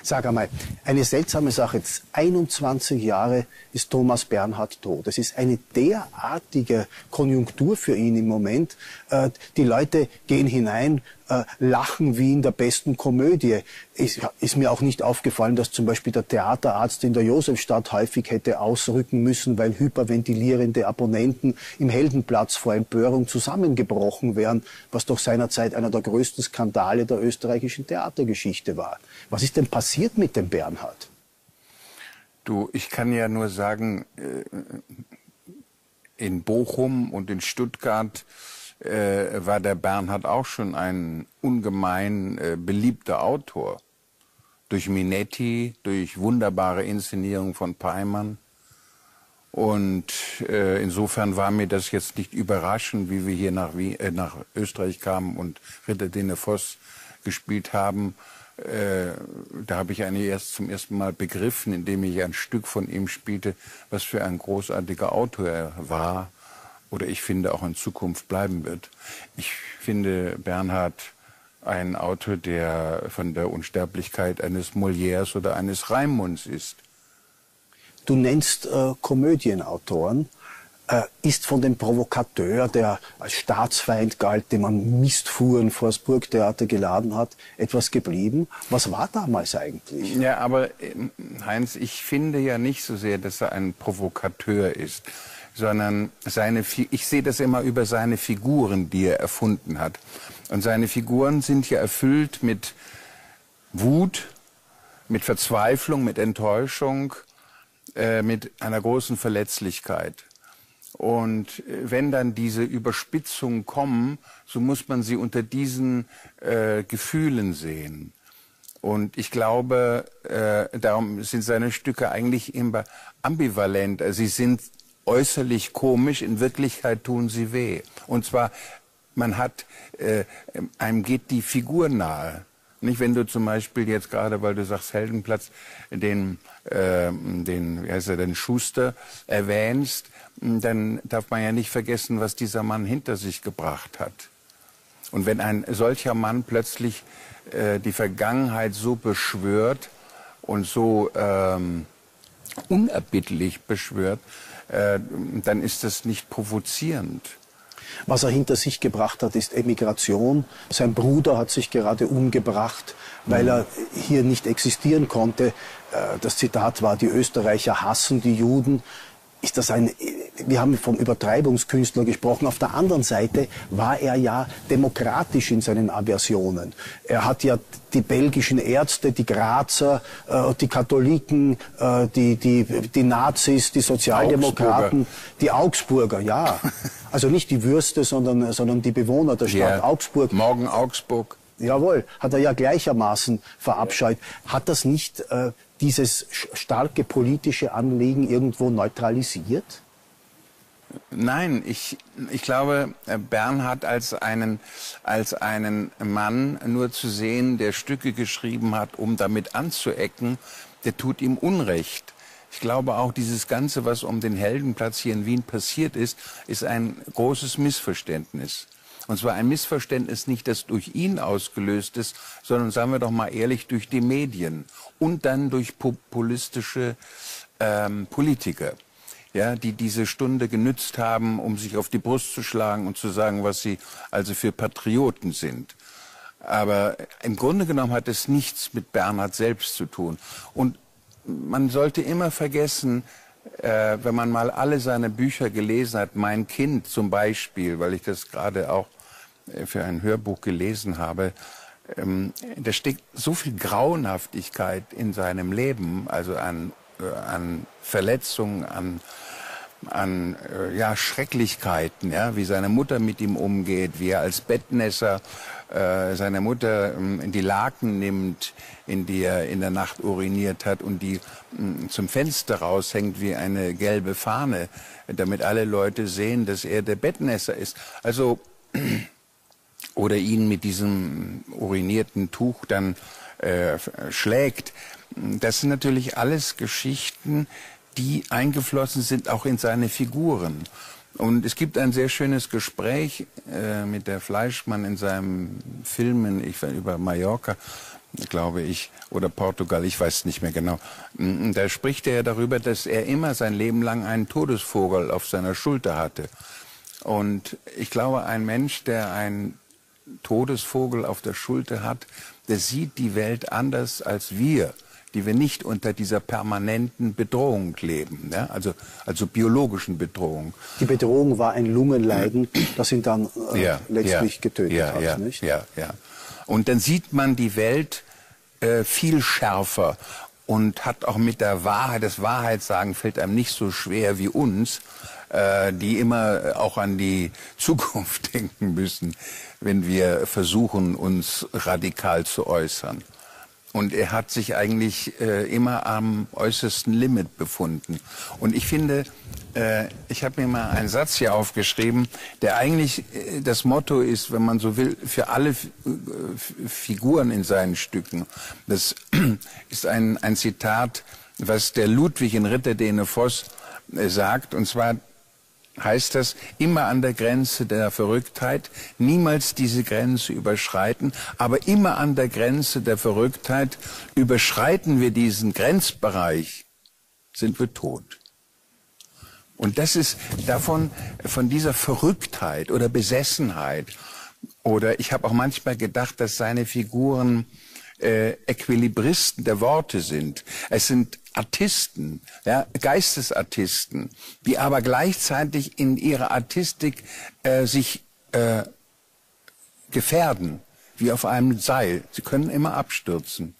Sag einmal, eine seltsame Sache. Jetzt 21 Jahre ist Thomas Bernhard tot. Es ist eine derartige Konjunktur für ihn im Moment. Die Leute gehen hinein, lachen wie in der besten Komödie. Ist mir auch nicht aufgefallen, dass zum Beispiel der Theaterarzt in der Josefstadt häufig hätte ausrücken müssen, weil hyperventilierende Abonnenten im Heldenplatz vor Empörung zusammengebrochen wären, was doch seinerzeit einer der größten Skandale der österreichischen Theatergeschichte war. Was ist denn passiert mit dem Bernhard? Du, ich kann ja nur sagen, in Bochum und in Stuttgart war der Bernhard auch schon ein ungemein beliebter Autor. Durch Minetti, durch wunderbare Inszenierung von Peimann. Und insofern war mir das jetzt nicht überraschend, wie wir hier nach Österreich kamen und Ritter Dene Voss gespielt haben. Da habe ich eigentlich erst zum ersten Mal begriffen, indem ich ein Stück von ihm spielte, was für ein großartiger Autor er war oder ich finde auch in Zukunft bleiben wird. Ich finde Bernhard ein Autor, der von der Unsterblichkeit eines Molières oder eines Raimunds ist. Du nennst Komödienautoren. Ist von dem Provokateur, der als Staatsfeind galt, dem man Mistfuhren vor das Burgtheater geladen hat, etwas geblieben? Was war damals eigentlich? Ja, aber Heinz, ich finde ja nicht so sehr, dass er ein Provokateur ist, sondern ich sehe das immer über seine Figuren, die er erfunden hat. Und seine Figuren sind ja erfüllt mit Wut, mit Verzweiflung, mit Enttäuschung, mit einer großen Verletzlichkeit. Und wenn dann diese Überspitzungen kommen, so muss man sie unter diesen Gefühlen sehen. Und ich glaube, darum sind seine Stücke eigentlich immer ambivalent. Also sie sind äußerlich komisch, in Wirklichkeit tun sie weh. Und zwar, einem geht die Figur nahe. Nicht, wenn du zum Beispiel jetzt gerade, weil du sagst Heldenplatz, den Schuster erwähnst, dann darf man ja nicht vergessen, was dieser Mann hinter sich gebracht hat. Und wenn ein solcher Mann plötzlich die Vergangenheit so beschwört und so unerbittlich beschwört, dann ist das nicht provozierend. Was er hinter sich gebracht hat, ist Emigration. Sein Bruder hat sich gerade umgebracht, weil er hier nicht existieren konnte. Das Zitat war, die Österreicher hassen die Juden. Wir haben vom Übertreibungskünstler gesprochen. Auf der anderen Seite war er ja demokratisch in seinen Aversionen. Er hat ja die belgischen Ärzte, die Grazer, die Katholiken, die Nazis, die Sozialdemokraten, die Augsburger, ja. Also nicht die Würste, sondern die Bewohner der Stadt Augsburg. Morgen Augsburg. Jawohl, hat er ja gleichermaßen verabscheut. Hat das nicht dieses starke politische Anliegen irgendwo neutralisiert? Nein, ich glaube, Bernhard als einen Mann nur zu sehen, der Stücke geschrieben hat, um damit anzuecken, der tut ihm Unrecht. Ich glaube auch, dieses Ganze, was um den Heldenplatz hier in Wien passiert ist ein großes Missverständnis. Und zwar ein Missverständnis nicht, das durch ihn ausgelöst ist, sondern, sagen wir doch mal ehrlich, durch die Medien und dann durch populistische Politiker, ja, die diese Stunde genützt haben, um sich auf die Brust zu schlagen und zu sagen, was sie also für Patrioten sind. Aber im Grunde genommen hat es nichts mit Bernhard selbst zu tun. Und man sollte immer vergessen, wenn man mal alle seine Bücher gelesen hat, Mein Kind zum Beispiel, weil ich das gerade auch für ein Hörbuch gelesen habe, da steckt so viel Grauenhaftigkeit in seinem Leben, also an Verletzungen, an Schrecklichkeiten, ja, wie seine Mutter mit ihm umgeht, wie er als Bettnässer seine Mutter in die Laken nimmt, in die er in der Nacht uriniert hat und die zum Fenster raushängt wie eine gelbe Fahne, damit alle Leute sehen, dass er der Bettnässer ist. Also, oder ihn mit diesem urinierten Tuch dann schlägt. Das sind natürlich alles Geschichten, die eingeflossen sind auch in seine Figuren. Und es gibt ein sehr schönes Gespräch mit der Fleischmann in seinem Film über Mallorca, glaube ich, oder Portugal, ich weiß nicht mehr genau. Da spricht er darüber, dass er immer sein Leben lang einen Todesvogel auf seiner Schulter hatte. Und ich glaube, ein Mensch, der einen Todesvogel auf der Schulter hat, der sieht die Welt anders als wir, die wir nicht unter dieser permanenten Bedrohung leben, ja? Also biologischen Bedrohung. Die Bedrohung war ein Lungenleiden, das ihn dann letztlich getötet hat, nicht? Ja. Und dann sieht man die Welt viel schärfer und hat auch mit der Wahrheit, das Wahrheitssagen fällt einem nicht so schwer wie uns, die immer auch an die Zukunft denken müssen, wenn wir versuchen, uns radikal zu äußern. Und er hat sich eigentlich immer am äußersten Limit befunden. Und ich finde, ich habe mir mal einen Satz hier aufgeschrieben, der eigentlich das Motto ist, wenn man so will, für alle Figuren in seinen Stücken. Das ist ein Zitat, was der Ludwig in Ritter Dene Voss sagt, und zwar heißt das, immer an der Grenze der Verrücktheit, niemals diese Grenze überschreiten, aber immer an der Grenze der Verrücktheit, überschreiten wir diesen Grenzbereich, sind wir tot. Und das ist von dieser Verrücktheit oder Besessenheit, oder ich habe auch manchmal gedacht, dass seine Figuren Äquilibristen der Worte sind. Es sind Artisten, ja, Geistesartisten, die aber gleichzeitig in ihrer Artistik sich gefährden, wie auf einem Seil. Sie können immer abstürzen.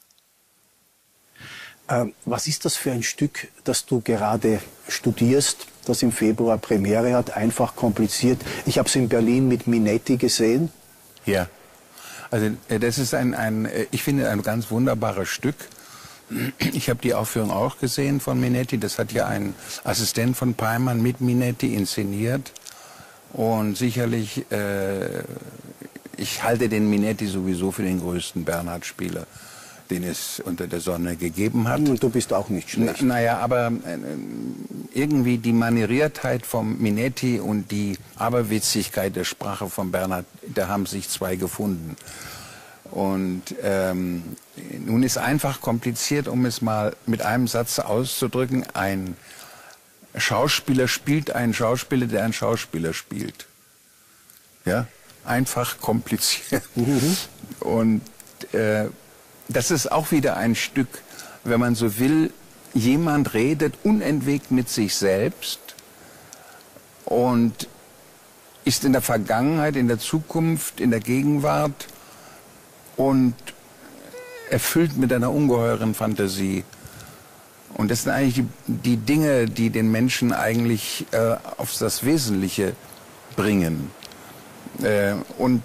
Was ist das für ein Stück, das du gerade studierst, das im Februar Premiere hat? Einfach kompliziert. Ich habe es in Berlin mit Minetti gesehen. Ja. Also das ist ich finde, ein ganz wunderbares Stück. Ich habe die Aufführung auch gesehen von Minetti. Das hat ja ein Assistent von Peimann mit Minetti inszeniert. Und sicherlich, ich halte den Minetti sowieso für den größten Bernhard-Spieler, den es unter der Sonne gegeben hat. Und du bist auch nicht schlecht. Naja, aber irgendwie die Manieriertheit vom Minetti und die Aberwitzigkeit der Sprache von Bernhard, da haben sich zwei gefunden. Und nun ist einfach kompliziert, um es mal mit einem Satz auszudrücken, ein Schauspieler spielt einen Schauspieler, der einen Schauspieler spielt. Ja, einfach kompliziert. Und das ist auch wieder ein Stück, wenn man so will, jemand redet unentwegt mit sich selbst und ist in der Vergangenheit, in der Zukunft, in der Gegenwart und erfüllt mit einer ungeheuren Fantasie. Und das sind eigentlich die Dinge, die den Menschen eigentlich auf das Wesentliche bringen. Und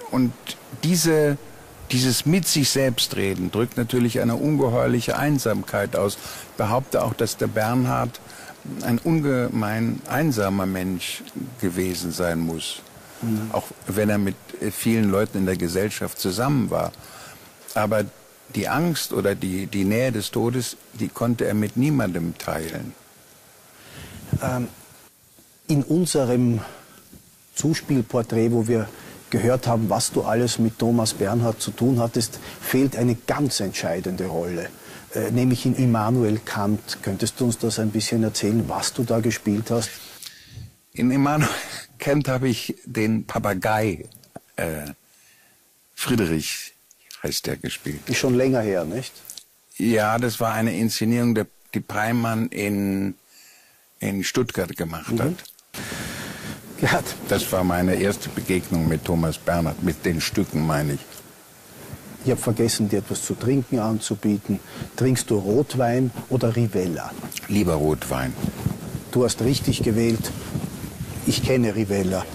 dieses mit sich selbst reden drückt natürlich eine ungeheuerliche Einsamkeit aus. Ich behaupte auch, dass der Bernhard ein ungemein einsamer Mensch gewesen sein muss. Auch wenn er mit vielen Leuten in der Gesellschaft zusammen war. Aber die Angst oder die Nähe des Todes, die konnte er mit niemandem teilen. In unserem Zuspielporträt, wo wir gehört haben, was du alles mit Thomas Bernhard zu tun hattest, fehlt eine ganz entscheidende Rolle, nämlich in Immanuel Kant. Könntest du uns das ein bisschen erzählen, was du da gespielt hast? In Immanuel Kant habe ich den Papagei, Friedrich heißt der, gespielt. Ist schon länger her, nicht? Ja, das war eine Inszenierung, die Peimann in Stuttgart gemacht hat. Gerhard. Das war meine erste Begegnung mit Thomas Bernhard, mit den Stücken, meine ich. Ich habe vergessen, dir etwas zu trinken anzubieten. Trinkst du Rotwein oder Rivella? Lieber Rotwein. Du hast richtig gewählt. Ich kenne Rivella.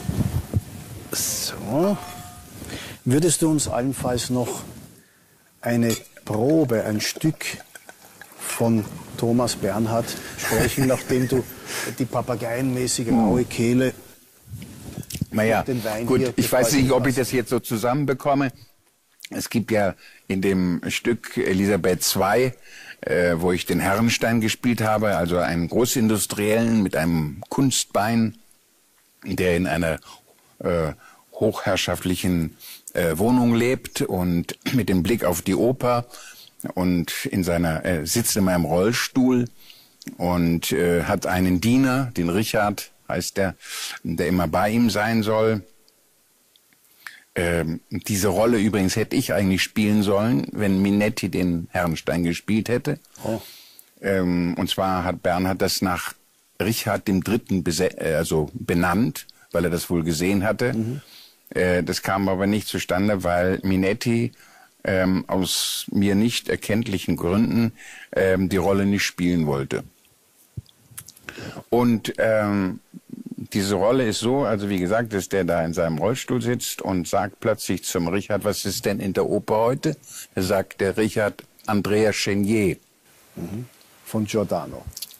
So. Würdest du uns allenfalls noch eine Probe, ein Stück von Thomas Bernhard sprechen, nachdem du die papageienmäßige raue Kehle naja, den Wein gut, hier ich weiß nicht, ob ich hast? das jetzt so zusammenbekomme. Es gibt ja in dem Stück Elisabeth II, wo ich den Herrenstein gespielt habe, also einen Großindustriellen mit einem Kunstbein, der in einer hochherrschaftlichen Wohnung lebt und mit dem Blick auf die Oper und sitzt immer im Rollstuhl und hat einen Diener, den Richard heißt der immer bei ihm sein soll. Diese Rolle übrigens hätte ich eigentlich spielen sollen, wenn Minetti den Herrenstein gespielt hätte. Oh. Und zwar hat Bernhard das nach Richard III. Benannt, weil er das wohl gesehen hatte. Mhm. Das kam aber nicht zustande, weil Minetti aus mir nicht erkenntlichen Gründen die Rolle nicht spielen wollte. Und diese Rolle ist so, also wie gesagt, dass der da in seinem Rollstuhl sitzt und sagt plötzlich zum Richard, was ist denn in der Oper heute? Da sagt der Richard, Andrea Chenier. Mhm. Von Giordano.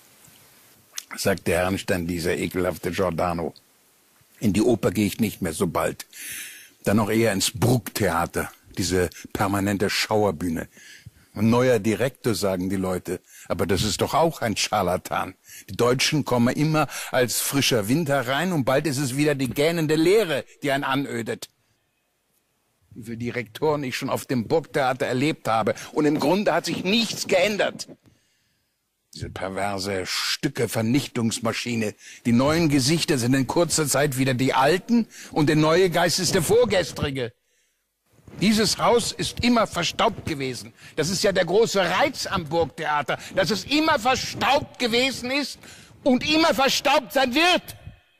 Sagt der Herrenstein, dieser ekelhafte Giordano. In die Oper gehe ich nicht mehr so bald. Dann noch eher ins Brucktheater, diese permanente Schauerbühne. Ein neuer Direktor, sagen die Leute. Aber das ist doch auch ein Scharlatan. Die Deutschen kommen immer als frischer Wind herein und bald ist es wieder die gähnende Leere, die einen anödet. Wie viele Direktoren ich schon auf dem Burgtheater erlebt habe. Und im Grunde hat sich nichts geändert. Diese perverse Stücke-Vernichtungsmaschine. Die neuen Gesichter sind in kurzer Zeit wieder die alten und der neue Geist ist der vorgestrige. Dieses Haus ist immer verstaubt gewesen. Das ist ja der große Reiz am Burgtheater, dass es immer verstaubt gewesen ist und immer verstaubt sein wird.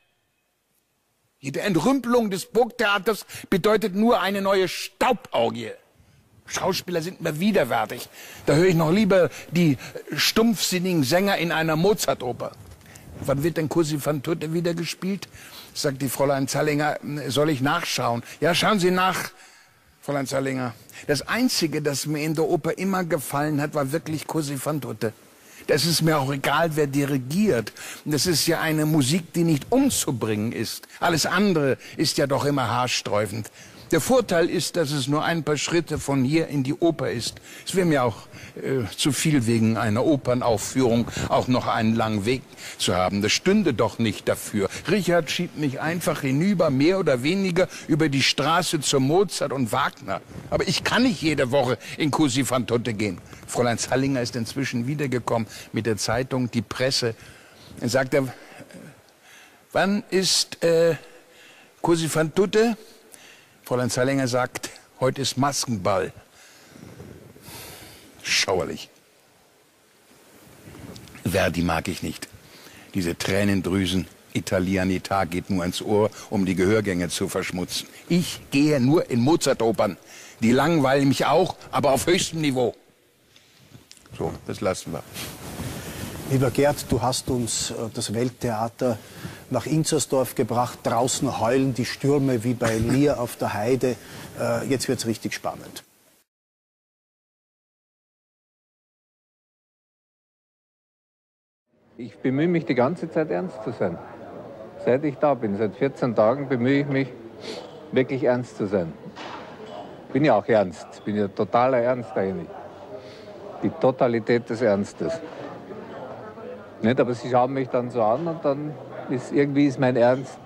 Jede Entrümpelung des Burgtheaters bedeutet nur eine neue Staubaugie. Schauspieler sind mir widerwärtig. Da höre ich noch lieber die stumpfsinnigen Sänger in einer Mozart-Oper. Wann wird denn Cosi fan tutte wieder gespielt? Sagt die Fräulein Zallinger, soll ich nachschauen? Ja, schauen Sie nach, Fräulein Zallinger. Das Einzige, das mir in der Oper immer gefallen hat, war wirklich Cosi fan tutte. Das ist mir auch egal, wer dirigiert. Das ist ja eine Musik, die nicht umzubringen ist. Alles andere ist ja doch immer haarsträubend. Der Vorteil ist, dass es nur ein paar Schritte von hier in die Oper ist. Es wäre mir auch zu viel wegen einer Opernaufführung auch noch einen langen Weg zu haben. Das stünde doch nicht dafür. Richard schiebt mich einfach hinüber, mehr oder weniger über die Straße zu Mozart und Wagner. Aber ich kann nicht jede Woche in Cosi fan tutte gehen. Fräulein Zallinger ist inzwischen wiedergekommen mit der Zeitung Die Presse. Dann sagt er, wann ist Cosi fan tutte? Fräulein Zallinger sagt, heute ist Maskenball. Schauerlich. Verdi mag ich nicht. Diese Tränendrüsen, Italianità geht nur ins Ohr, um die Gehörgänge zu verschmutzen. Ich gehe nur in Mozart-Opern. Die langweilen mich auch, aber auf höchstem Niveau. So, das lassen wir. Lieber Gerd, du hast uns das Welttheater nach Inzersdorf gebracht. Draußen heulen die Stürme wie bei Lear auf der Heide. Jetzt wird's richtig spannend. Ich bemühe mich die ganze Zeit ernst zu sein. Seit ich da bin, seit 14 Tagen bemühe ich mich wirklich ernst zu sein. Bin ja auch ernst, bin ja totaler Ernst eigentlich. Die Totalität des Ernstes. Nicht, aber sie schauen mich dann so an und dann ist irgendwie mein Ernst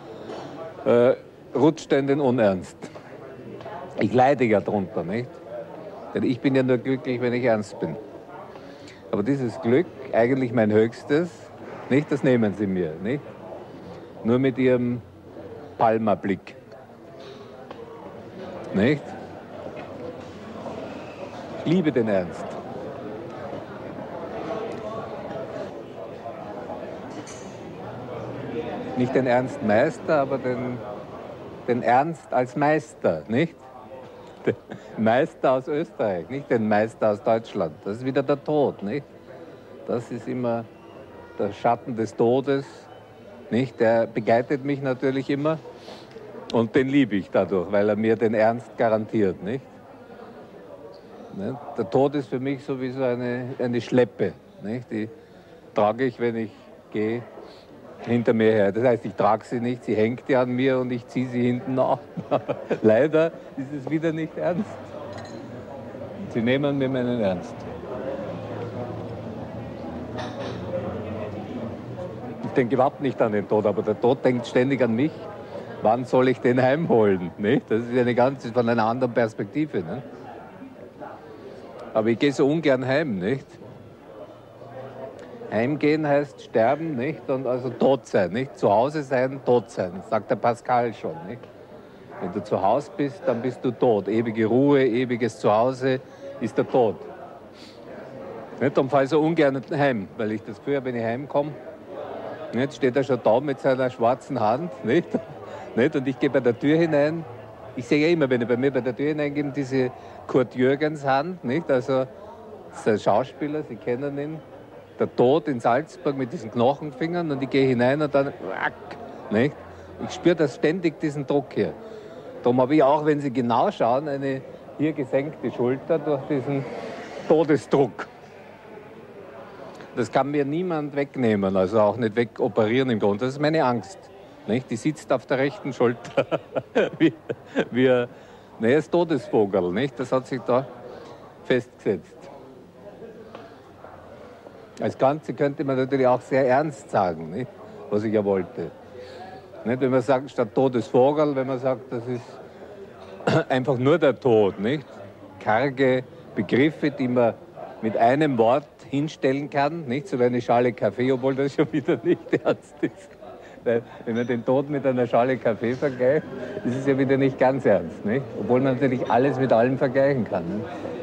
rutscht in den Unernst. Ich leide ja drunter, nicht? Denn ich bin ja nur glücklich, wenn ich ernst bin. Aber dieses Glück, eigentlich mein Höchstes, nicht, das nehmen sie mir, nicht? Nur mit ihrem Palmerblick. Nicht? Ich liebe den Ernst. Nicht den Ernstmeister, aber den Ernst als Meister, nicht? Den Meister aus Österreich, nicht den Meister aus Deutschland. Das ist wieder der Tod, nicht? Das ist immer der Schatten des Todes, nicht? Der begleitet mich natürlich immer und den liebe ich dadurch, weil er mir den Ernst garantiert, nicht? Der Tod ist für mich sowieso eine Schleppe, nicht? Die trage ich, wenn ich gehe, hinter mir her. Das heißt, ich trage sie nicht, sie hängt ja an mir und ich ziehe sie hinten nach. Leider ist es wieder nicht ernst. Sie nehmen mir meinen Ernst. Ich denke überhaupt nicht an den Tod, aber der Tod denkt ständig an mich. wann soll ich den heimholen? Nicht? Das ist ja eine ganz von einer anderen Perspektive. Nicht? Aber ich gehe so ungern heim, nicht? Heimgehen heißt sterben, nicht? Und also tot sein, nicht? Zu Hause sein, tot sein, sagt der Pascal schon, nicht? Wenn du zu Hause bist, dann bist du tot. Ewige Ruhe, ewiges Zuhause ist der Tod. Nicht? Darum fahre ich so ungern heim, weil ich das Gefühl habe, wenn ich heimkomme, nicht? Steht er schon da mit seiner schwarzen Hand, nicht? Nicht? Und ich gehe bei der Tür hinein. Ich sehe ja immer, wenn ich bei mir bei der Tür hineingehe, diese Kurt Jürgens Hand, nicht? Also, das ist ein Schauspieler, Sie kennen ihn. Der Tod in Salzburg mit diesen Knochenfingern und ich gehe hinein und dann, nicht? Ich spüre das ständig, diesen Druck hier. Darum habe ich auch, wenn Sie genau schauen, eine hier gesenkte Schulter durch diesen Todesdruck. Das kann mir niemand wegnehmen, also auch nicht wegoperieren im Grunde. Das ist meine Angst. Nicht? Die sitzt auf der rechten Schulter. Er ist Todesvogel, nicht? Das hat sich da festgesetzt. Als Ganze könnte man natürlich auch sehr ernst sagen, nicht? Was ich ja wollte. Nicht? Wenn man sagt, statt Todesvogel, wenn man sagt, das ist einfach nur der Tod, nicht? Karge Begriffe, die man mit einem Wort hinstellen kann, nicht? So wie eine Schale Kaffee, obwohl das schon wieder nicht ernst ist. Weil, wenn man den Tod mit einer Schale Kaffee vergleicht, ist es ja wieder nicht ganz ernst, nicht? Obwohl man natürlich alles mit allem vergleichen kann. Nicht?